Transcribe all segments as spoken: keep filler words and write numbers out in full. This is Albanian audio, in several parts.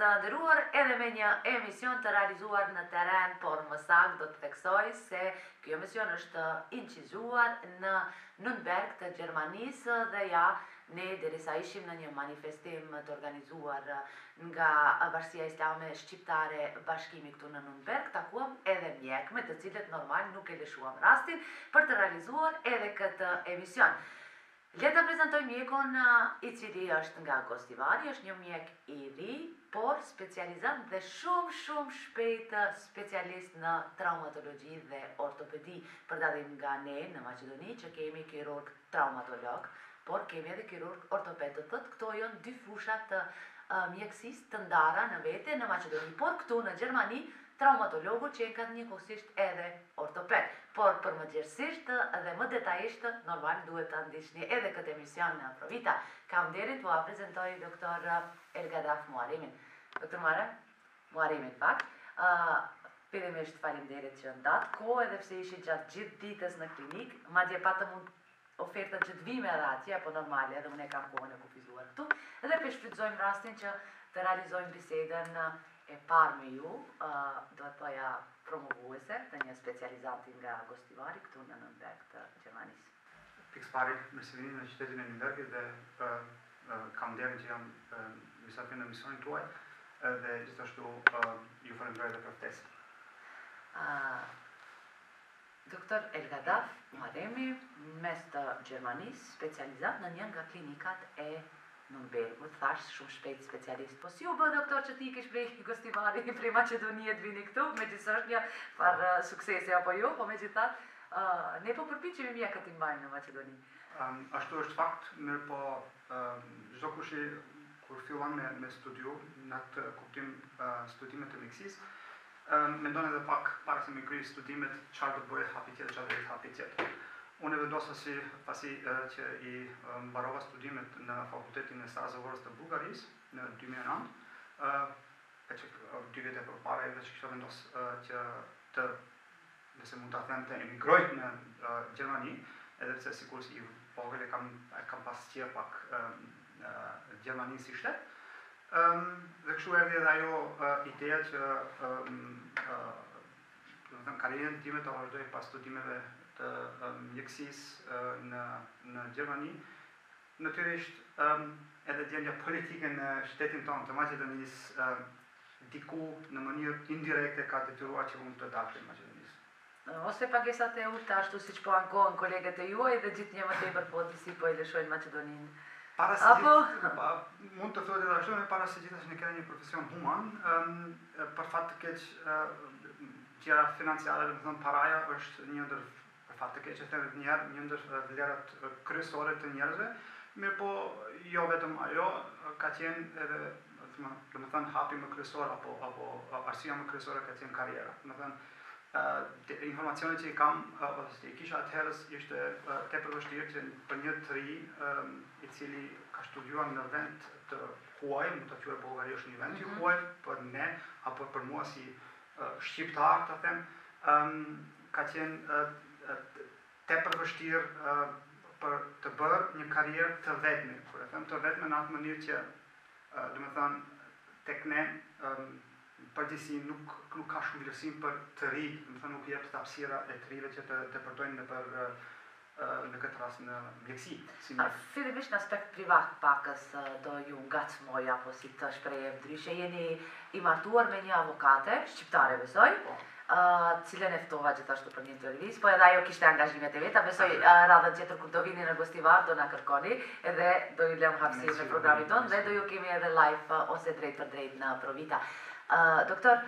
të nderuar, edhe me një emision të realizuar në teren, por më saktë do të theksoj se ky emision është incizuar në Nürnberg të Gjermanisë dhe ja ne derisa ishim në një manifestim të organizuar nga Bashkia Islame Shqiptare Bashkimi këtu në Nürnberg, takuam edhe mjek me të cilët normal nuk e lëshuam rastin për të realizuar edhe këtë emision. Le të prezantoj mjekun i cili është nga Gostivari, është një mjek i ri, por specializant dhe shumë shumë shpejt specialist në traumatologji dhe ortopedi, përdalim nga ne në Maqedoni që kemi kirurg traumatolog, por kemi edhe kirurg ortoped. Të thotë këto janë dy fushat të uh, mjekësisë të ndara në vete në Maqedoni, por këtu në Gjermani traumatologu që e ka njëkohësisht edhe ortoped. Por për më gjerësisht dhe më detajisht, normal duhet të ndishni edhe këtë emision në Provita. Kam derin të a prezentoj doktor Elgadaf Muharimin. Doktor Muharem, Muharimin pak, uh, fillimisht faleminderit që ndatë kohë edhe pse ishi gjatë gjithë ditës në klinik, madje patëm unë ofertën që të vime edhe atje, apo normale, edhe unë e kam kohën e kufizuar këtu, edhe për shfrytëzojmë rastin që të realizojmë bisedën e parë me ju, uh, do të thoja promovuese të një specializanti nga Gostivari këtu në Nürnberg të Gjermanisë. Pikës pari, mirë vini në qytetin e Nürnbergit dhe uh, uh, kam nderin që jam uh, mysafir në misionin tuaj uh, dhe gjithashtu uh, ju falenderoj dhe për ftesën. Uh, Doktor Elgadaf Muharemi, mes të Gjermanisë, specializat në një nga klinikat e Nürnbergut, thash shumë shpejt specialist. Po si u bë doktor që ti ikish prej Gostivari, prej Maqedonie të vini këtu, me gjithë është një par uh, suksesi apo jo, po me gjithat, uh, ne po përpiqemi mjekët i mbajmë në Maqedoni. Um, ashtu është fakt, mirë po çdo um, kush kur fillon me, me studiu, në atë kuptim uh, studimet të mjekësisë, um, mendon edhe pak para se me krij studimet çfarë do bëhet hapi tjetër, çfarë do bëhet hapi tjetër. Unë e vendosë si, pasi uh, që i uh, mbarova studimet në Fakultetin e Sarajevorës të Bullgarisë në dy mijë e nëntë, uh, e që uh, dy vete për pare edhe që kështë vendosë uh, që të, nëse mund të them, të emigroj në uh, Gjermani, edhe pse sikur si i vogël e kam, kam pas qirë pak uh, uh, Gjermani si shtet. Um, dhe kështu erdhi edhe ajo uh, ideja që um, uh, karrierën time të vazhdoj pas studimeve të mjekësisë uh, në, në Gjermani. Natyrisht, um, edhe gjendja politike në shtetin tonë të Maqedonisë uh, diku në mënyrë indirekte ka detyruar që unë të dalë në Maqedonisë. Ose pagesat e urta ashtu siç po ankohen kolegët e juaj dhe gjithë një më tepër po disi po i lëshojnë Maqedoninë. Para se Apo? Gjithë, pa, mund të thotë edhe ashtu, me para se gjithashtu ne kemi një profesion human, um, për fat të keq uh, gjëra financiare, do të thonë paraja është një ndër për fat të keq që them njerë, një ndër vlerat kryesore të njerëzve, mirë po jo vetëm ajo, ka qenë edhe, do të thënë, hapi më kryesor apo apo arsyeja më kryesore ka qenë karriera. Do të thënë, uh, informacionet që i kam ose që i kisha atëherës ishte uh, tepër vështirë që për një të ri um, i cili ka studiuar në vend të huaj, mund të quhet Bullgaria është një vend i huaj, për ne apo për mua si uh, shqiptar, ta them, um, ka qenë uh, tepër vështirë uh, për të bërë një karrierë të vetme. Kur e them të vetme në atë mënyrë që, uh, do të thënë, tek ne um, përgjithësi nuk nuk ka shumë vlerësim për të ri, do të thënë nuk jep hapësira e të rive që të depërtojnë në për uh, në këtë rast në mjekësi. Si fillimisht në aspekt privat pakës do ju ngacmoj apo si të shprehem ndryshe, jeni i martuar me një avokate shqiptare besoj. Po. Uh, cilën e ftova gjithashtu për një intervistë, po edhe ajo kishte angazhimet e veta, besoj uh, radhën tjetër kur do vini në Gostivar do na kërkoni, edhe do ju lëm hapësirë në programin tonë dhe do ju kemi edhe live uh, ose drejt për drejt në Provita. Uh, doktor,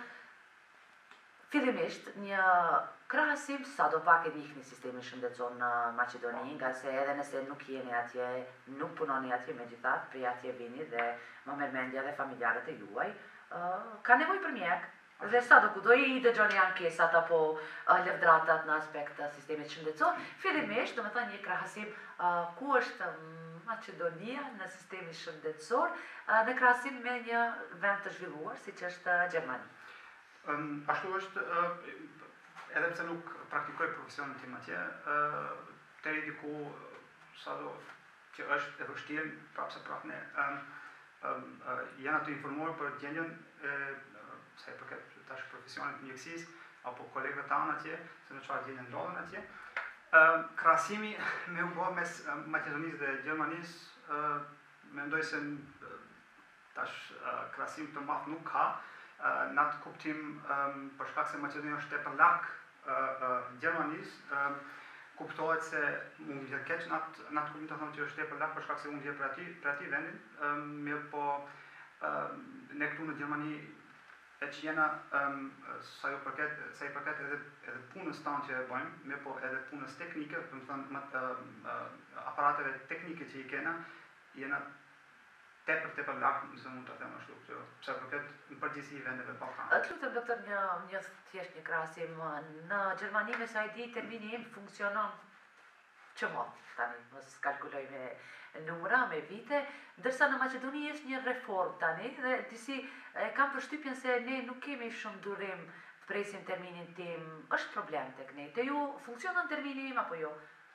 fillimisht një krahasim sa do pak e njihni sistemin shëndetësor në Maqedoni, nga se edhe nëse nuk jeni atje, nuk punoni atje megjithatë, prej atje vini dhe më merr mendja dhe familjarët e juaj, uh, ka nevojë për mjek. Dhe sa do kudo i dëgjoni ankesat apo uh, lëvdratat në aspekt të sistemit shëndetësor, fillimisht, do të thënë një krahasim uh, ku është Maqedonia në sistemin shëndetësor uh, në krahasim me një vend të zhvilluar siç është uh, Gjermani. Um, ashtu është, uh, edhe pse nuk praktikoj profesionin tim atje, uh, deri diku sado që është e vështirë, prapse prapë ne um, um, uh, janë të informuar për gjendjen e sa i përket tash profesionit mjekësisë apo kolegëve tanë atje, se në çfarë gjendje ndodhen atje. Uh, krahasimi me u bë mes uh, Maqedonisë dhe Gjermanisë, uh, mendoj se uh, tash uh, krahasim të madh nuk ka, uh, në atë kuptim um, për shkak se Maqedonia është tepër larg uh, uh, Gjermanisë, uh, kuptohet se mund të keq në atë në atë kuptim të thonë që është tepër larg për shkak se mund të jetë për aty për aty vendin, um, mirë po uh, ne këtu në Gjermani e që jena um, sa ju përket, sa i përket edhe, edhe punës tanë që e bëjmë, me po edhe punës teknike, për më thënë uh, uh, aparateve teknike që i kena, jena tepër tepër larg, nëse mund të them ashtu, që sa i përket në përgjithësi vendeve Ballkanit. Të lutem doktor një një thjesht një krahasim, në Gjermani me sa i di termini im funksionon çmot, tani mos kalkuloj me numra, me vite, ndërsa në Maqedoni është një reform tani dhe disi e kam përshtypjen se ne nuk kemi shumë durim të presim terminin tim. Është problem tek ne. Te ju funksionon termini im apo jo?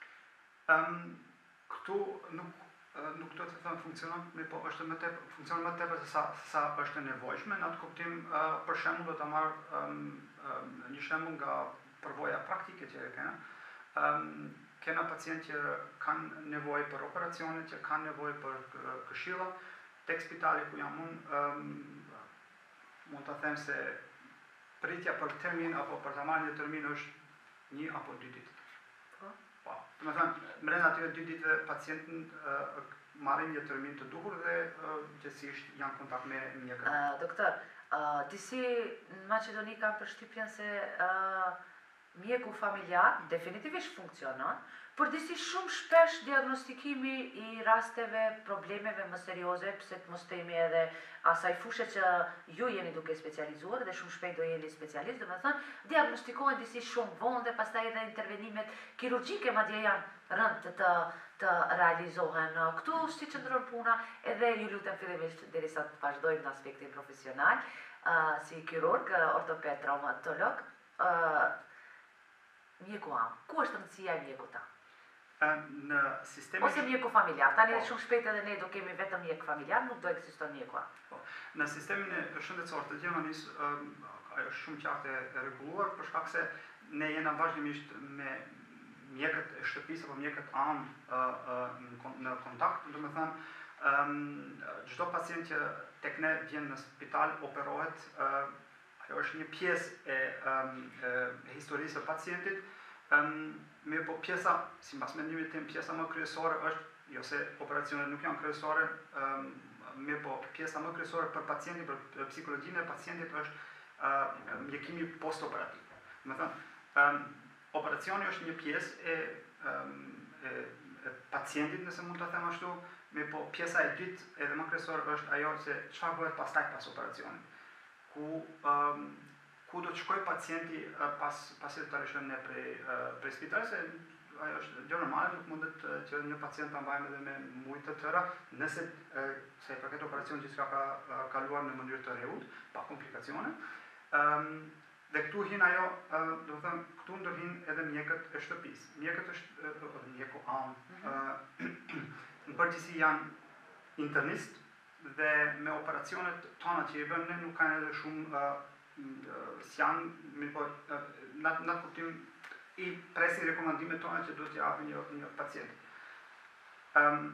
Um, këtu nuk nuk do të them funksionon, me po është më tepër funksionon më tepër se sa sa është e nevojshme. Në atë kuptim, uh, për shembull do ta marr um, um, një shembull nga përvoja praktike që e kena. Um, kena pacientë që kanë nevojë për operacione, që kanë nevojë për këshilla, tek spitali ku jam unë, um, mund të them se pritja për termin apo për ta marrë një termin është një apo dy ditë. Po. Po. Do të thënë, brenda atyre dy ditëve pacientin uh, marrin një termin të duhur dhe uh, gjithsesi janë në kontakt me mjekët. Uh, doktor, uh, disi në Maqedoni kanë përshtypjen se uh, mjeku familjar definitivisht funksionon, por disi shumë shpesh diagnostikimi i rasteve, problemeve më serioze, pse të mos themi edhe asaj fushe që ju jeni duke specializuar dhe shumë shpejt do jeni specialist, domethënë diagnostikohen disi shumë vonë dhe pastaj edhe intervenimet kirurgjike madje janë rënd të, të, të realizohen. Këtu si qëndron puna, edhe ju lutem fillimisht derisa të vazhdojmë në aspektin profesional, uh, si kirurg, ortoped, traumatolog, uh, mjeku am, ku është rëndësia e mjeku ta? Në sistemin ose mjeku familjar. Tani shumë shpejt edhe ne do kemi vetëm mjek familjar, nuk do ekziston mjeku am. Po. Në sistemin e shëndetësor të Gjermanisë, ajo është shumë qartë e rregulluar për shkak se ne jena vazhdimisht me mjekët e shtëpisë apo mjekët am në kontakt, domethënë çdo pacient që tek ne vjen në spital operohet, ajo është një pjesë e, e historisë së pacientit. Um, me po pjesa, si mbas mendimit tim, pjesa më kryesore është, jo se operacionet nuk janë kryesore, um, me po pjesa më kryesore për pacientin, për, për psikologjinë e pacientit është uh, mjekimi post-operativ. Do të thënë, um, operacioni është një pjesë e, um, e, e pacientit, nëse mund të them ashtu, me po pjesa e dytë edhe më kryesore është ajo se çfarë bëhet pastaj pas operacionit. Ku um, ku do të shkoj pacienti uh, pas pasi të rishën ne prej uh, prej spitalit, se ajo është gjë normale, nuk mundet uh, që një pacient ta mbajmë edhe me muaj të tëra, nëse uh, se përket operacionit gjithçka ka uh, kaluar në mënyrë të rregullt, pa komplikacione. Um, dhe këtu hin ajo, uh, do të them, këtu ndërhin edhe mjekët e shtëpisë. Mjekët është uh, mjeku am. Uh, në përgjithësi janë internist dhe me operacionet tona që i bëjmë ne nuk kanë edhe shumë uh, si janë, po, në atë kuptim i presin rekomandimet tona që do të japin një, një pacient. Um,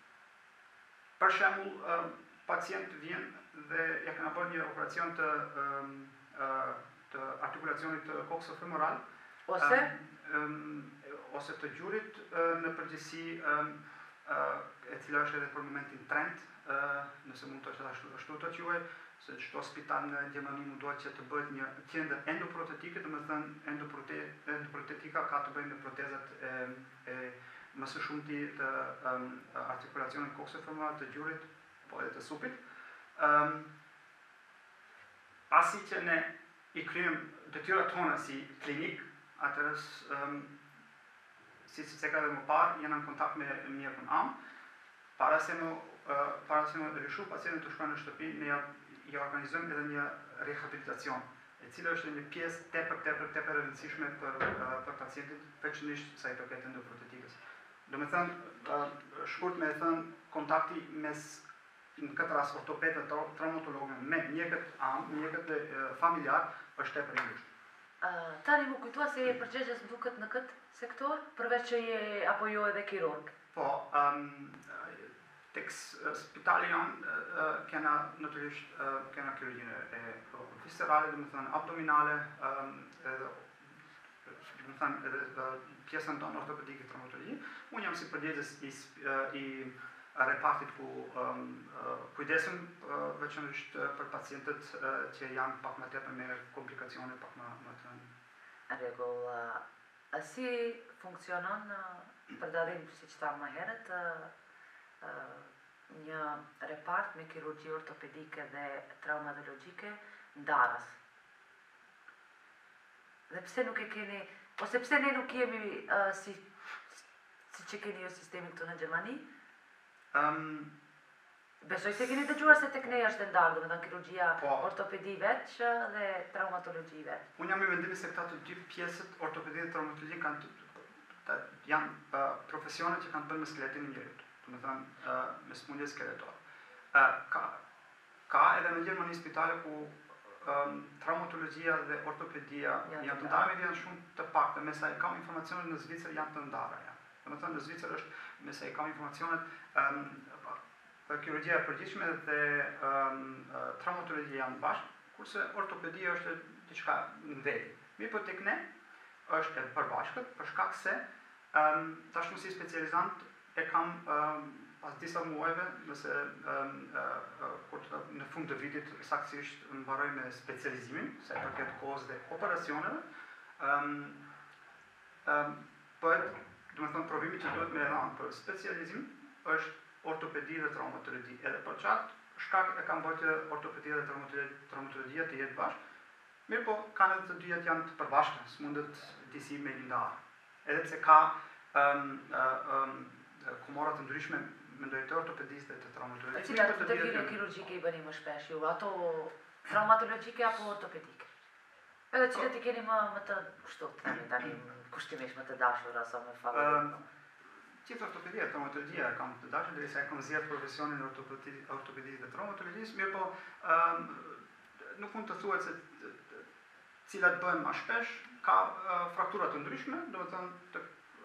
për shembull, um, pacient vjen dhe ja kena bërë një operacion të, um, uh, të artikulacionit të kokso-femoral, ose um, um, ose të gjurit uh, në përgjithësi, um, uh, e cila është edhe për momentin trend, uh, nëse mund të është ashtu, ashtu të quaj, se çdo spital në Gjermani mundohet që të bëhet një qendër endoprotetike, domethënë endoprotetika ka të bëjë me protezat e, e më së shumti të um, artikulacionit kokso-femoral të gjurit, po edhe të supit. Um, pasi që ne i kryejmë detyrat tona si klinik, atëherë um, si si se ka dhe më parë, jena në kontakt me mjekun am, para se më uh, para se më rishu pacientin të shkojnë në shtëpi, ne i organizojmë edhe një rehabilitacion, e cila është një pjesë tepër tepër tepër e rëndësishme për uh, për pacientin, veçanërisht sa i përket endoprotetikës. Do të thënë, uh, shkurt me thënë, kontakti mes në këtë rast ortopedë dhe traumatologë me mjekët am, mjekët familjar, është tepër e ngushtë. Uh, tani mu kujtua se je përgjegjës më duket në këtë sektor, përveç që je apo jo edhe kirurg? Po, um, tek spitali janë uh, kena natyrisht uh, kena kirurgjinë e viscerale, do të thënë abdominale, um, edhe do të thënë edhe uh, pjesën tonë ortopedike traumatologji. Unë jam si përgjegjës i, uh, i repartit ku um, uh, kujdesem uh, veçanërisht uh, për pacientët uh, që janë pak më tepër me komplikacione, pak më më të Në rregull, uh, si funksionon uh, për dallim siç thamë më herët, uh, uh, një repart me kirurgji ortopedike dhe traumatologjike ndarës. Dhe pse nuk e keni, ose pse ne nuk jemi uh, si si që keni jo sistemi këtu në Gjermani? Um, Besoj se keni dëgjuar se tek ne është ndarë, domethënë kirurgjia po, ortopedi veç dhe traumatologji veç. Unë jam i mendimit se këta të dy pjesët, ortopedi dhe traumatologji, kanë të, të, janë uh, profesione që kanë të bënë me skeletin e njerit, domethënë uh, me smundje skeletore. Uh, ka, ka edhe në Gjermani spitale ku um, traumatologjia dhe ortopedia Ja, janë të ndarë, me janë shumë të pakte, me sa i kam informacionet në Zvicër janë të ndara. Ja. Domethënë në Zvicër është, me sa i kam informacionet, um, kirurgjia e përgjithshme dhe um, traumatologjia janë bashkë, kurse ortopedia është diçka në veti. Mirë po tek ne është e përbashkët, për shkak se um, tashmë si specializant e kam um, pas disa muajve, nëse um, uh, kur të, në fund të vitit saktësisht mbaroj me specializimin, se përket kohës dhe operacioneve, um, um, për, do të thënë, provimi që duhet me dhënë për specializim është ortopedi dhe traumatologji. Edhe për çat, shkak e kam bërë ortopedia dhe traumatologjia të jetë bashkë. Mirë po, kanë edhe të dyjat janë të përbashkëta, s'mundet disi me i ndarë. Edhe pse ka um, uh, um, komora të ndryshme, mendoj të ortopedisë dhe të traumatologjisë. Cilat të vire kirurgjike i bëni më shpesh ju, ato traumatologjike apo ortopedike? Edhe cilat i keni më, më të kështu, të themi tani, kushtimisht më të dashur aso me favorit? Um, Gjithë ortopedia e traumatologjia kam të dashur, derisa e kam zgjedhur profesionin ortopedisë dhe traumatologjisë, mirë po um, nuk mund të thuhet se cilat bëhen më shpesh, ka uh, fraktura të ndryshme, domethënë të,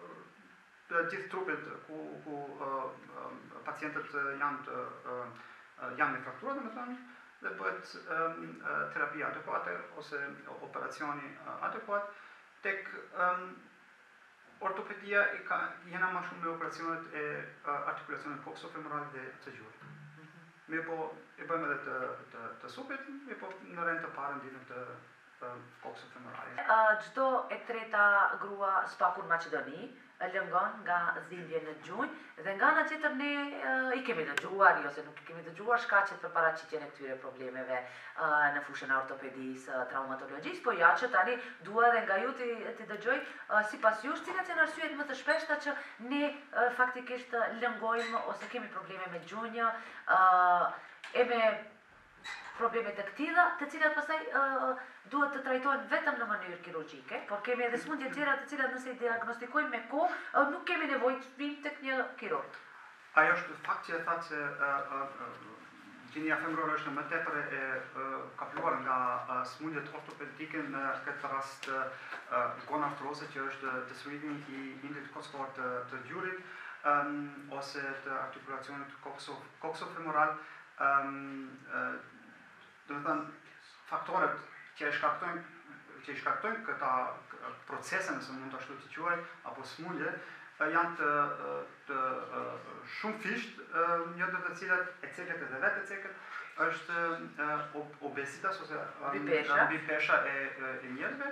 të gjithë trupit ku, ku uh, uh, pacientët janë të, uh, janë me fraktura, domethënë, dhe bëhet um, uh, terapia adekuate ose operacioni uh, adekuat. Tek um, ortopedia i ka jena më shumë me operacionet e uh, artikulacionit koksofemoral dhe të gjurit. Mm -hmm. Mirë po e bëjmë edhe të, të, të supit, mirë po në rend të parë ndinëm të uh, koksofemorali. Çdo uh, e treta grua spakur në Maqedoni lëngon nga dhimbje në gjunjë dhe nga ana tjetër ne uh, i kemi dëgjuar, jo se nuk i kemi dëgjuar shkaqet për paraqitjen e këtyre problemeve uh, në fushën e ortopedisë, uh, traumatologjisë, po ja që tani dua edhe nga ju të, të dëgjoj uh, sipas jush cilat janë arsyet më të shpeshta që ne uh, faktikisht uh, lëngojmë ose kemi probleme me gjunjë, uh, e me probleme të këtilla, të cilat pastaj uh, duhet të trajtohen vetëm në mënyrë kirurgjike, por kemi edhe smundje tjera të cilat nëse i diagnostikojmë me kohë, uh, nuk kemi nevojë të vijmë tek një kirurg. Ajo është fakt që e thatë se uh, uh, gjinia femërore është më tepër e uh, kapluar nga uh, smundjet ortopedike në këtë rast uh, gonartroze që është dësërimi i indit kockor të, të gjurit um, ose të artikulacionit koksofemoral. Um, uh, Do të thënë, faktorët që e shkaktojnë, që i shkaktojnë këta procese, nëse mund të ashtu të quaj, apo smundje, janë të, të, të shumë fisht, një të të cilat e ceket edhe vetë e ceket, është obesitas ose bipesha e, e njerëzve.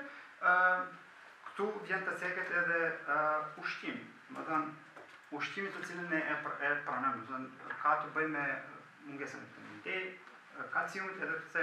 Këtu vjen të ceket edhe ushqim. Më thënë, ushqimit të cilin e, e pranojmë, ka të bëj me mungesën e vitamin D, kalciumit, edhe pse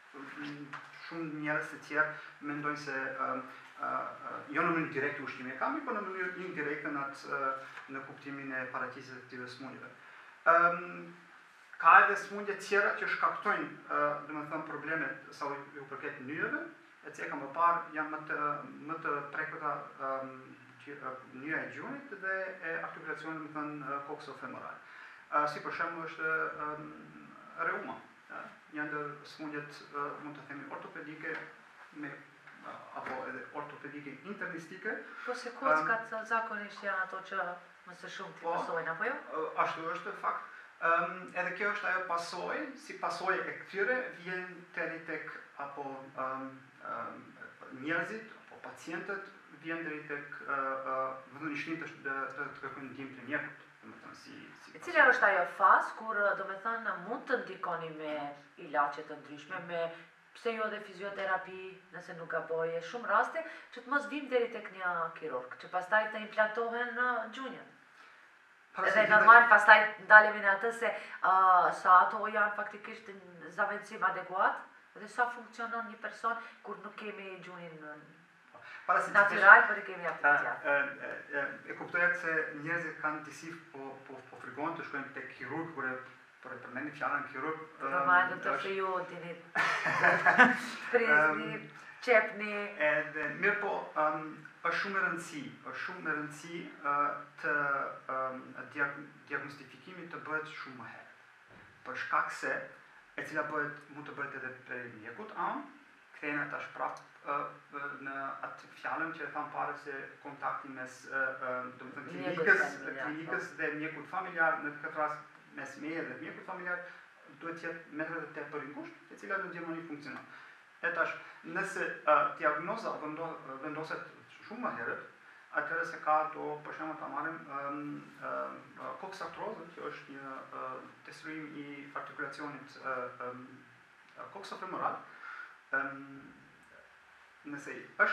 shumë njerëz të tjerë mendojnë se uh, uh, jo në mënyrë direkte ushqimi e kami, por në mënyrë indirekte në, uh, në kuptimin e paraqitjes së këtyre smundjeve. Um, ka edhe smundje tjera që shkaktojnë, uh, domethënë problemet sa u përket nyjeve, e ceka më parë janë më të më të prekura um, nyja e gjunjit dhe e artikulacionit, domethënë koksofemoral. Uh, si për shembull është um, reuma. Ja? Një ndër smundjet uh, mund të themi ortopedike me uh, apo edhe ortopedike internistike. Po se kockat um, zakonisht janë ato që më së shumti po, pasojnë, apo jo? Uh, ashtu është fakt. Um, edhe kjo është ajo pasojë, si pasojë e këtyre vjen deri tek apo um, um, njerëzit apo pacientët vjen deri tek vëndënishmit uh, uh, të të kërkojnë ndihmë të mjekut, domethënë si si. E cila është ajo fazë kur domethënë mund të ndikoni me ilaçe të ndryshme, me pse jo dhe fizioterapi, nëse nuk gaboj, shumë raste që të mos vim deri tek një kirurg, që pastaj të implantohen në gjunjën. Edhe normal pastaj ndalemi në atë se uh, sa ato janë faktikisht në zavendësim adekuat dhe sa funksionon një person kur nuk kemi gjunin natyral, por e kemi artificial. E kuptohet se njerëzit kanë disi po po po frikojnë të shkojnë tek kirurg kur e për të përmendur fjalën kirurg. Normal do të frijo dini. Frizni, çepni. Edhe mirë po um, është shumë e rëndësi, është shumë e rëndësi uh, të um, diag diagnostifikimit të bëhet shumë më herët. Për shkak se e cila bëhet mund të bëhet edhe për mjekut anë, kthehen tash prapë uh, në atë fjalën që e tham para se kontakti mes uh, uh, domethënë klinikës, klinikës dhe mjekut familjar, në këtë rast mes meje dhe mjekut familjar duhet të jetë metër të tepër i ngushtë, e cila në Gjermani funksionon. E tash, nëse uh, diagnoza vendo, vendoset shumë më herët, atëherë se ka do, për shembull, ta marrim um, um, koksatrozën, që është një uh, destruim i artikulacionit uh, um, koksofemoral. Um, nëse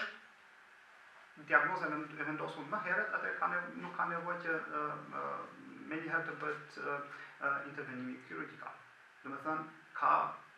është diagnoza e vendosur më herët, atëherë ka ne, nuk ka nevojë që uh, uh, me një herë të bëhet uh, uh, intervenimi kirurgjikal. Domethënë, ka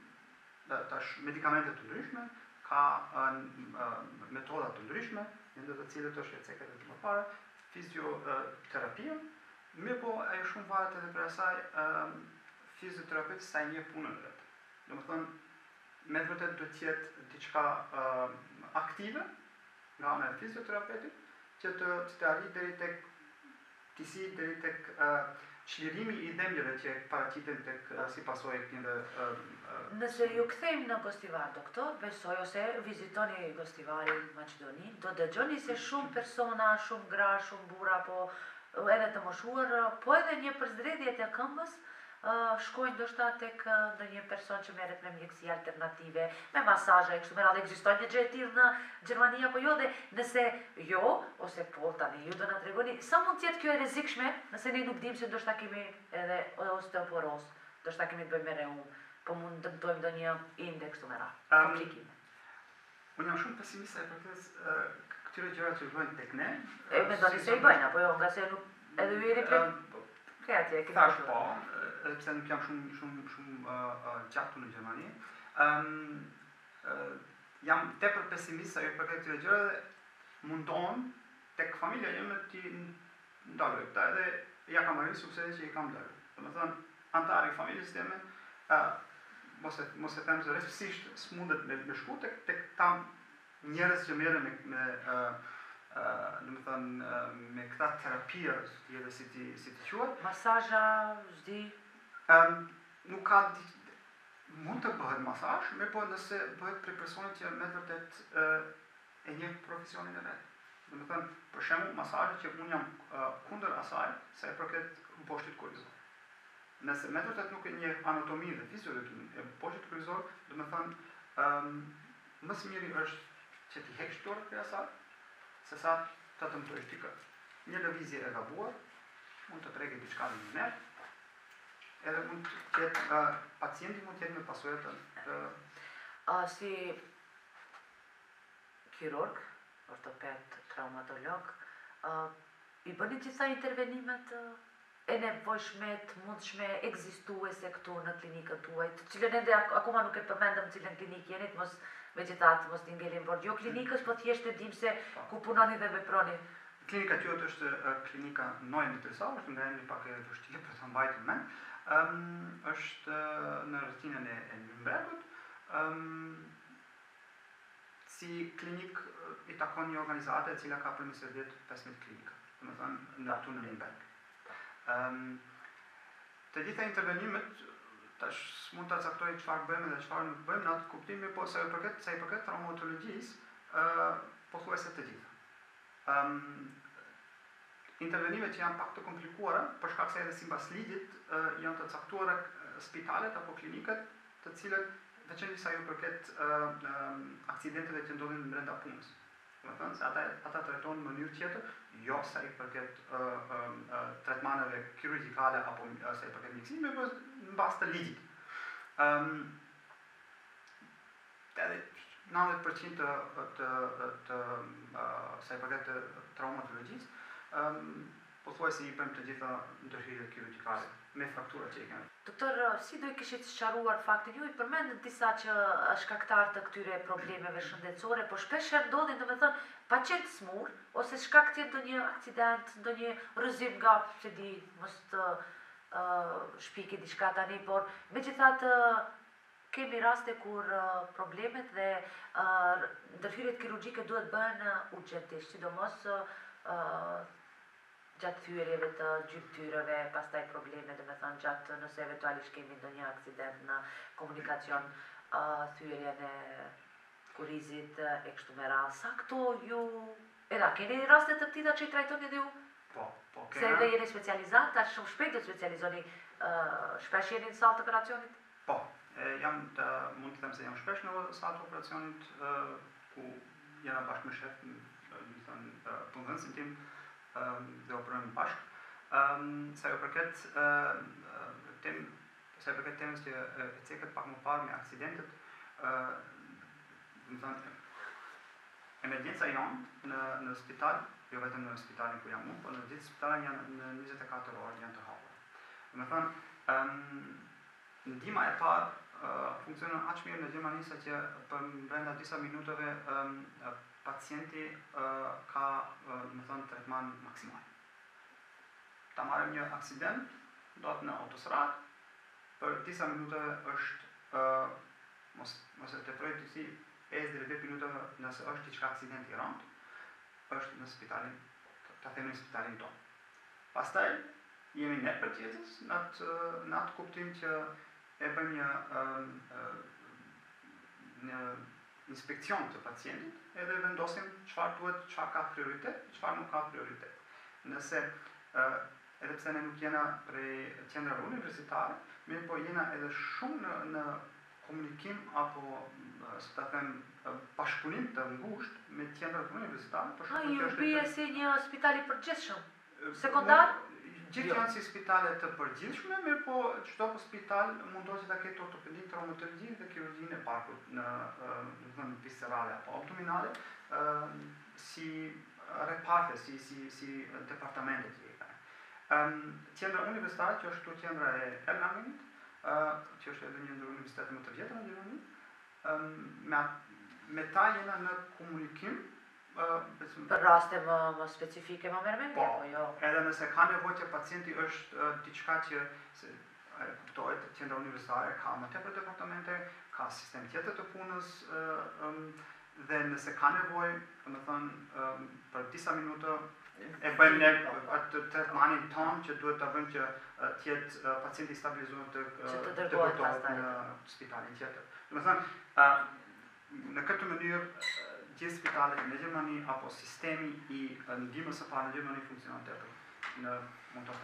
tash medikamente të ndryshme, ka uh, uh, metoda të ndryshme, ndër të cilët është e cekët e të më parë, fizioterapia, mirë po ajo shumë varet edhe për asaj uh, fizioterapeut sa i njeh punën e vet. Domethënë, me të vërtetë duhet të jetë diçka uh, aktive nga ana e fizioterapeutit që të të arrijë deri tek disi deri tek uh, çlirimi i dhembjeve që paraqiten tek uh, si pasojë këtyre uh, uh, Nëse ju kthejmë në Gostivar, doktor, besoj ose vizitoni Gostivarin në Maqedoni, do dëgjoni se shumë persona, shumë gra, shumë burra, po edhe të moshuar, po edhe një përzgjedhje të këmbës, uh, shkojnë ndoshta tek ndonjë person që merret me mjekësi alternative, me masazhe, kështu me radhë. Ekziston një gjë e tillë në Gjermani apo jo, dhe nëse jo, ose po tani ju do na tregoni, sa mund të jetë kjo e rrezikshme, nëse ne nuk dimë se ndoshta kemi edhe osteoporoz, ndoshta kemi të bëjmë me reum, po mund të dëmtojmë ndonjë indeks të mëra, komplikime. Um, unë jam shumë pesimiste për këtë uh, këtyre gjërat që bëjnë tek ne. E mendoni se i bëjnë apo jo, nga se nuk edhe ju jeni plot kreative, keni thash po, edhe pse nuk jam shumë shumë shumë uh, uh, gjatë në Gjermani. Um, uh, jam tepër pesimist ajo për këtyre gjëra dhe mundon tek familja ime ti ndaloj. Ta edhe ja kam marrë suksesin që i kam dalë. Domethënë, antari i familjes time uh, mos e mos e them se rrethësisht s'mundet me, me shku tek tek ta njerëz që merren me me uh, uh, domethënë uh, me këta terapia, edhe si ti si ti quhet, masazha, zdi. Ëm um, nuk ka mund të bëhet masazh, me po nëse bëhet për personit që me vërtet uh, e njeh profesionin e vet. Domethënë, për shembull, masazhi që unë jam uh, kundër asaj, sa e përket boshtit kortizol. Nëse me vërtet nuk e njeh anatominë dhe fiziologinë e boshtit kortizol, do të thonë, um, më së miri është që ti heqësh dorë prej asaj, se sa të dëmtojësh ti kë. Një lëvizje e gabuar mund të tregë diçka në një net, edhe mund të jetë uh, pacienti mund të jetë me pasojë të, të... Uh, si kirurg, ortoped, traumatolog, uh, i bëni gjitha intervenimet uh, e nevojshme, të mundshme, ekzistuese këtu në klinikën tuaj, të cilën ende akoma nuk e përmendëm cilën klinikë jeni, mos megjithatë mos t'i ngelim bord. Jo klinikës, po thjesht e dim se ku punoni dhe veproni. Klinika juaj është uh, klinika Neue Mittelsaal, është nga emri pak e vështirë për ta mbajtur mend. Um, është uh, në rrethinën e, e Nürnbergut. Um, si klinik uh, i takon një organizate e cila ka për njëzet vjet pesëmbëdhjetë klinika, domethënë në këtu në Nürnberg. Um, të gjitha intervenimet tash mund ta caktoj çfarë bëjmë dhe çfarë nuk bëjmë në atë kuptim, po sa i përket sa i përket traumatologjisë, ë pothuajse të gjitha. Ëm intervenimet që janë pak të komplikuara, për shkak se edhe sipas ligjit janë të caktuara spitalet apo klinikat, të cilët veçanërisht sa i përket aksidenteve që ndodhin brenda punës. Do të thënë se ata ata trajtohen në mënyrë tjetër, jo sa i përket tretmaneve kirurgjikale apo sa i përket mjekësisë, por mbas të ligjit. Ëm edhe nëntëdhjetë përqind të të të sa i përket traumatologjisë, ëm pothuajse i bëjmë të gjitha ndërhyrjet kirurgjikale me frakturat që i kemi. Doktor, si do i kishit sqaruar faktin? Ju i përmendët disa që shkaktar të këtyre problemeve shëndetësore, por shpesh ndodhin, domethënë, pacient smur ose shkak të ndonjë aksident, ndonjë rrëzim nga, se di, mos të uh, shpiki diçka tani, por megjithatë kemi raste kur uh, problemet dhe uh, ndërhyrjet kirurgjike duhet bëhen uh, urgjentisht, sidomos uh, gjatë thyerjeve të gjymtyrave, pastaj probleme, do të thënë gjatë nëse eventualisht kemi ndonjë aksident në komunikacion, uh, thyerjen e kurizit e kështu me radhë. Sa këto ju edha, keni raste të tilla që i trajtoni edhe ju? Po, po kena. Se edhe jeni specializat, tash shumë shpejt do të specializoni, uh, shpesh jeni në sallë të operacionit? Po, e, jam të, mund të them se jam shpesh në sallë të operacionit, uh, ku jena bashkë me shef, do të thënë uh, punëdhënësin tim, dhe operojmë bashkë. Um, sa i përket uh, tem, sa i përket temës që e cekët pak më parë me aksidentet, uh, do të thënë emergjenca janë në në spital, jo vetëm në spitalin ku jam unë, por në gjithë spitalet janë në njëzet e katër orë janë të hapura. Do të thënë, um, ndihma e parë uh, funksionon aq mirë në Gjermani sa që për brenda disa minutave um, pacienti uh, ka, uh, më thënë, tretman maksimal. Ta marrim një aksident, do të në autostradë, për disa minutave është, uh, mos, mos e teproj të si pesë deri në dhjetë minutave nëse është diçka aksidenti i rënd, është në spitalin, ta themi në spitalin tonë. Pastaj, jemi ne përqesis në atë, në atë kuptim që e bëjmë një, uh, uh, një inspekcion të pacientit edhe vendosim çfarë duhet, çfarë ka prioritet, çfarë nuk ka prioritet. Nëse uh, edhe pse ne nuk jena prej qendrave universitare, mirë po jena edhe shumë në, në komunikim apo uh, si ta them uh, bashkëpunim të ngushtë me qendrat universitare. Për A, ju shembull, bie si një spital i përgjithshëm? Sekondar? Gjithë janë si spitale të përgjithshme, mirë po çdo spital mundohet që ta ketë ortopedi, traumatologji dhe kirurgjinë e parkut në, do të thënë, viscerale apo abdominale, si reparte, si si si departamente që i ka. Ëm qendra universitare që është këtu qendra e Erlangenit, që është edhe një ndër universitetet më të vjetra në Gjermani, ëm me me ta jena në komunikim. Për raste më, më specifike më mërë me po, po jo. Edhe nëse ka nevojë që pacienti është uh, diçka që se, e, kuptohet qendra universitare ka më tepër departamente, ka sistem tjetër të punës uh, um, dhe nëse ka nevojë, domethënë um, për disa minuta e bëjmë ne atë tretmanin ton që duhet ta bëjmë që uh, të jetë uh, pacienti stabilizuar të uh, të dërgohet në spitalin tjetër. Domethënë uh, në këtë mënyrë gjithë spitalet në Gjermani apo sistemi i ndihmës së parë në Gjermani funksionon tepër në mund të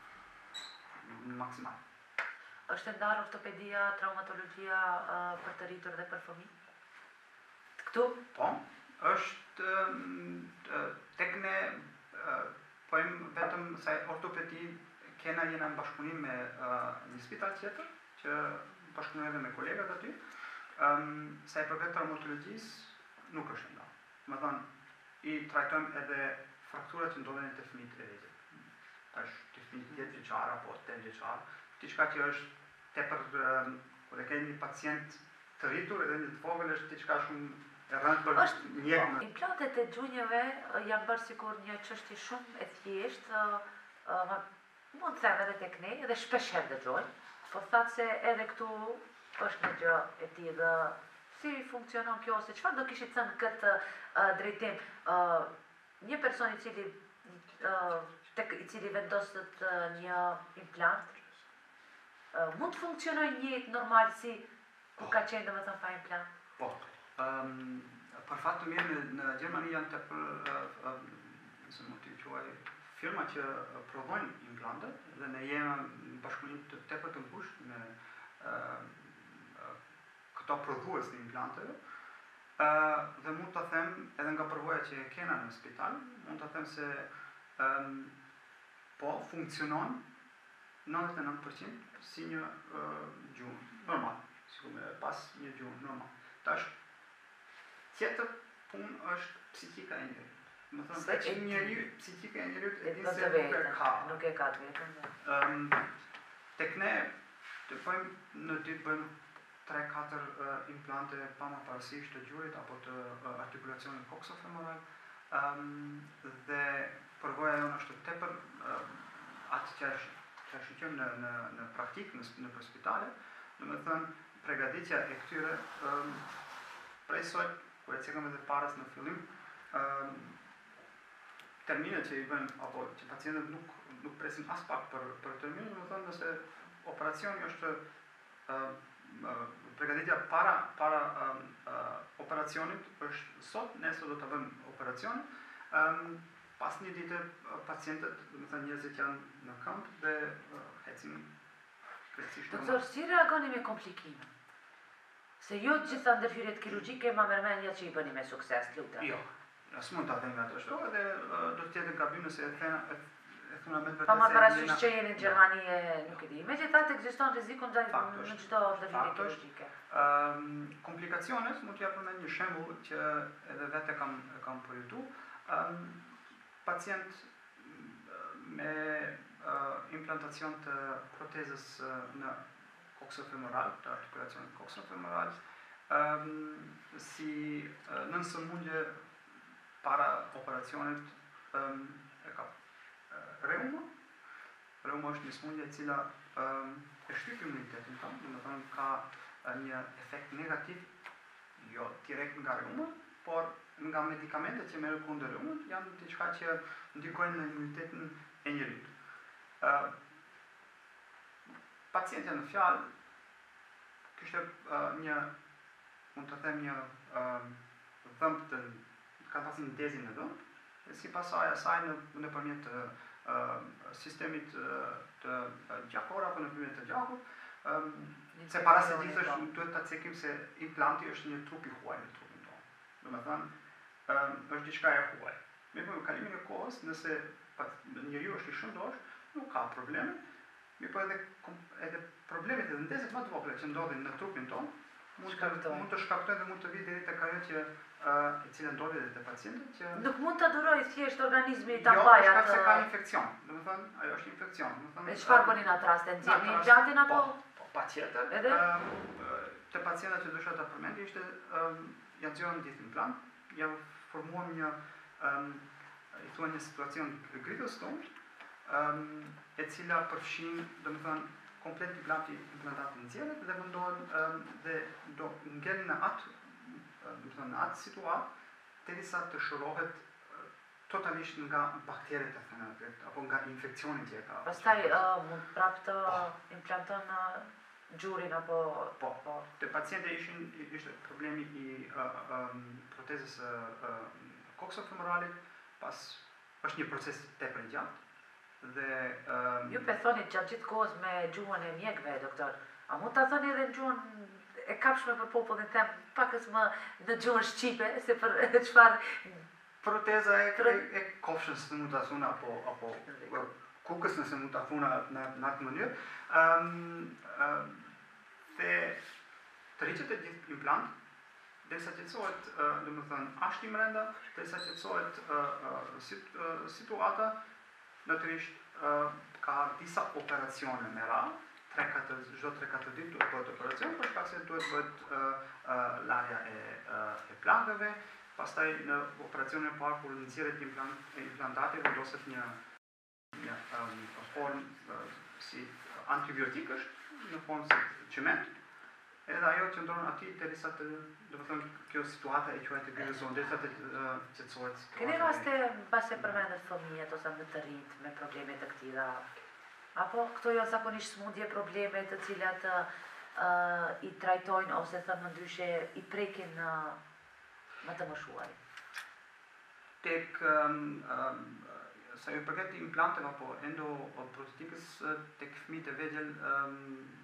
them maksimal. Është e ndarë ortopedia, traumatologjia uh, për të rritur dhe për fëmijë? Këtu? Po, është uh, tek ne uh, pojmë vetëm sa ortopedi kena jena në bashkëpunim me uh, një spital tjetër që bashkëpunojmë edhe me kolegat aty. Um, sa i përket traumatologjisë nuk është ndarë. Më thënë, i trajtojmë edhe frakturat që ndodhen të fëmijët e vegjël. Tash të fëmijët dhjetë vjeçar apo tetë vjeçar, diçka që është tepër kur e ke një pacient të rritur edhe një të vogël është diçka shumë e rëndë për mjekun. Implantet e gjunjëve janë bërë sikur një çështje shumë e thjeshtë, uh, uh, mund të them edhe tek ne, edhe shpesh herë dëgjojmë, por thatë se edhe këtu është një gjë e tillë. Si funksionon kjo, ose çfarë do kishit thënë këtë uh, drejtim? Uh, një person i cili, uh, tek, i cili vendosët uh, një implant, mund të funksionojë njëjtë normal si ku ka qenë domethënë pa implant? Po. Um, për fat të mirë në Gjermani janë tepër, nëse mund t'i quaj, firma që prodhojnë implante dhe ne jemi në bashkëpunim të tepër të ngushtë me uh, këto prodhues të implanteve. Uh, dhe mund të them, edhe nga përvoja që e kena në spital, mund të them se um, po funksionon nëntëdhjetë e nëntë përqind si një uh, gjuhë normal, sigume pas një gjuhë normal. Tash, tjetër punë është psikika e njerit. Më thënë, veç njeri, psikika e njerit e din se nuk e ka. Nuk e ka të vetën. Um, tek ne, të bëjmë në ditë bëjmë tre katër uh, implante pa më parësisht të gjurit apo të uh, artikulacionit koksofemoral. Um, dhe përvoja jonë është tepër uh, atë që që shqyqem në, në, në praktikë, në, në për spitale, dhe me thënë, pregaditja e këtyre um, prej sot, kur e cekëm edhe parës në fillim, um, terminet që i bën, apo që pacientët nuk, nuk presin as pak për, për terminet, dhe me thënë, nëse operacioni është uh, uh, pregaditja para, para um, uh, operacionit është sot, nesër do të bëjmë operacion, um, pas një dite pacientët, dhe me thënë njerëzit janë në këmbë dhe uh, hecin krejtësisht normal. Doktor, si reagoni me komplikime? Se jo gjitha ndërhyrjet kirurgjike ma mërmenja që i bëni me sukses, lutem. Jo, s'mund ta them atë ashtu, edhe uh, do të jetë gabim nëse e thena e, e thuna me vetë. Pa ma parasysh që jeni në Gjermani e nuk e di. Megjithatë ekziston rreziku ndaj në çdo ndërhyrje kirurgjike. Um, komplikacionet, mund t'ja përmend një shembull që edhe vetë kam e kam përjetu. Um, pacient me uh, implantacion të protezës uh, në koksofemoral, të artikulacionit koksofemoral, um, si uh, nën sëmundje para operacionit um, e ka uh, reuma. Reuma është një sëmundje e cila um, e shtyp imunitetin tonë, do të thonë ka uh, një efekt negativ, jo direkt nga reuma, por nga medikamentet që merret kundër reumës janë diçka që ndikojnë në imunitetin e njerit. Uh, pacientja në fjalë kishte uh, një, mund të them një uh, dhëmb të, ka pasur një ndezje në dhëmb, dhe sipas asaj në nëpërmjet të uh, sistemit uh, të uh, gjakor apo nëpërmjet të gjakut, um, se para se gjithësh duhet ta cekim se implanti është një trup i huaj në trupin tonë. Domethënë, um, është diçka e huaj. Me për kalimin e kohës, nëse njeriu është i shëndosh, nuk ka probleme. Mi po edhe, edhe problemet edhe ndezet më të vogla që ndodhin në trupin tonë, mund të, mund të shkaktojnë dhe mund të vijë deri tek ajo që uh, e cila ndodhi edhe te pacientët që nuk mund ta durojë thjesht organizmi ta jo, mbajë atë. Jo, atë. se ka infekcion. Domethënë, ajo është infekcion. Domethënë. E çfarë bëni në atë rast? E nxjerrni implantin apo? Po, po patjetër. Edhe um, te pacientët që dëshoj ta përmend ishte um, janë nxjerrën gjithë implant, janë formuar një um, i thua një situacion gritës tonë, um, e cila përfshin, domethënë, komplet implanti implantatin nxjerrët dhe mundohen um, dhe do ngelen në atë, domethënë në atë situatë, derisa të shërohet uh, totalisht nga bakteret e thënë, apo nga infekcioni që e ka. Pastaj uh, mund prapë të implanton uh, gjurin apo po, po. Te pacientë ishin ishte problemi i uh, um, protezës uh, uh, koksofemoralit, pas është një proces tepër i gjatë. Dhe um, ju pe thoni gjatë gjithë kohës me gjuhën e mjekëve, doktor. A mund ta thoni edhe në gjuhën e kapshme për popullin tem, pakës më në gjuhën shqipe, se për çfarë proteza e, e, e kofshës në mund ta thuna apo apo kukës nëse mund ta thuna në në atë mënyrë. Um, um, dhe të rriqet e gjithë implant, derisa qetësohet, uh, domethënë ashti brenda, derisa qetësohet uh, uh, sit, uh, situata, natyrisht uh, ka disa operacione me radhë, tre katër çdo tre katër ditë duhet bëhet operacion, për shkak se duhet bëhet uh, uh, larja e, uh, e plagëve, pastaj në operacionin e parë kur nxjerret implant implantati vendoset një një um, formë uh, si antibiotik është, në formë si çiment. Edhe ajo që ndronë ati derisa të, domethënë, kjo situata e quajtë grizon, derisa të qetësohet. Keni raste mbase përmendet fëmijët ose më të rinjt me probleme të këtilla? Apo këto janë zakonisht smundje, probleme të cilat uh, i trajtojnë ose thënë më ndryshe i prekin uh, më të moshuarit. Tek um, um, sa i përket implanteve apo endoprotetikës tek fëmijët e vegjël um,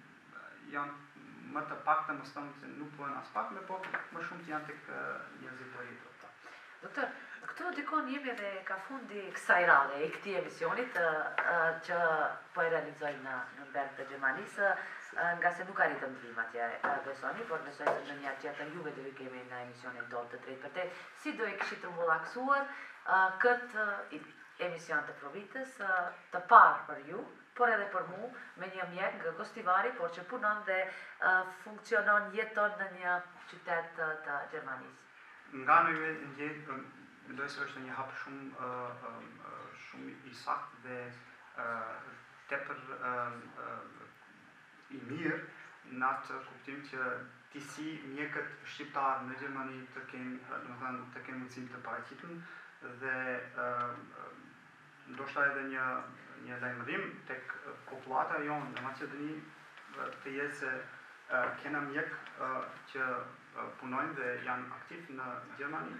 janë më të paktën mos them se nuk po janë as pak, por më shumë që janë tek njerëzit të rritur. Doktor, këtu dikon jemi edhe ka fundi kësaj radhe e këtij emisionit uh, që po e realizojmë në Nürnberg të Gjermanisë, uh, nga se nuk arritëm të vim atje uh, besoni, por besoj se në një tjetër juve do i kemi në emisionin tonë të drejtë për te. Si do e kishit rrumbullaksuar uh, këtë uh, emision të provitës, uh, të parë për ju, por edhe për mu, me një mjek nga Gostivari, por që punon dhe uh, funksionon, jeton në një qytet uh, të Gjermanisë. Nga në ju ndjej, mendoj se është një hap shumë uh, uh, shumë i saktë dhe uh, tepër uh, uh, i mirë në atë kuptim që ti si mjekët shqiptar në Gjermani të kenë, domethënë të kenë mundësinë të paraqiten dhe uh, ndoshta edhe një një lajmërim tek popullata jonë në Maqedoni të jetë se uh, kena mjek uh, që uh, punojnë dhe janë aktiv në Gjermani.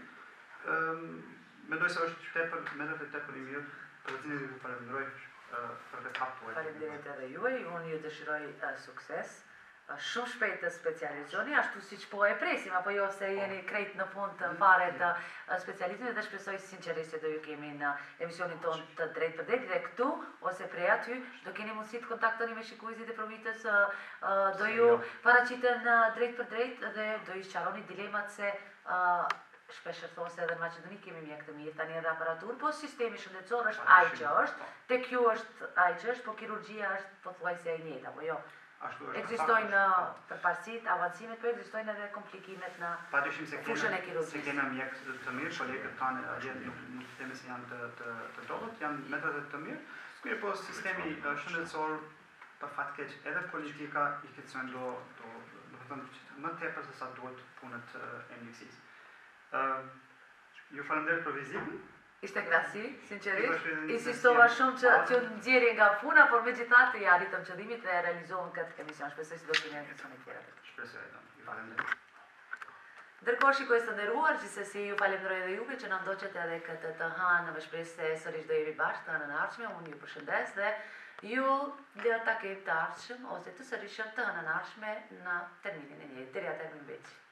Um, mendoj se është tepër, mendoj tepër i mirë, për të cilin ju falenderoj uh, për këtë hap tuaj. Faleminderit edhe juaj, unë ju dëshiroj uh, sukses. Uh, shumë shpejt të specializoni, ashtu siç po e presim, apo jo se jeni krejt në fund të fare të uh, specializimit dhe shpresoj sinqerisht se do ju kemi në emisionin tonë të drejtë për drejtë dhe këtu ose prej aty do keni mundësi të kontaktoni me shikuesit e provitës, uh, uh, do ju paraqiten uh, drejt për drejtë dhe do ju sqaroni dilemat se uh, shpesh thonë se edhe në Maqedoni kemi mjek të mirë, tani edhe aparaturë, po sistemi shëndetësor është ai që është, tek ju është ai që është, po kirurgjia është pothuajse e njëjta, apo jo? Ekzistojnë përparësitë, avancimet, po ekzistojnë edhe komplikimet në fushën e kirurgjisë. Se kena mjek të mirë, kolegët tanë atje nuk themi se janë të të të dobët, janë metode të mirë. Kur po sistemi shëndetësor për fat keq edhe politika i kërcojnë do do do të thonë më tepër se sa duhet punët e mjekësisë. Uh, ju falenderoj për vizitën. Ishte knasi, sinqerisht. Insistova shumë që që nxjerri nga puna, por megjithatë i arritëm qëllimin dhe realizovëm këtë emision. Shpresoj se do të kemi emisione të tjera. Shpresoj, ju falenderoj. Ndërkohë shikues të nderuar, gjithsesi ju falenderoj edhe juve që na ndoqët edhe këtë të hënë, me shpresë se sërish do jemi bashkë të hënën e ardhshme. Unë ju përshëndes dhe ju lë takim të ardhshëm ose të sërishëm të hënën e ardhshme në terminin e njëjtë. Deri atëherë, mirëmbëjtje.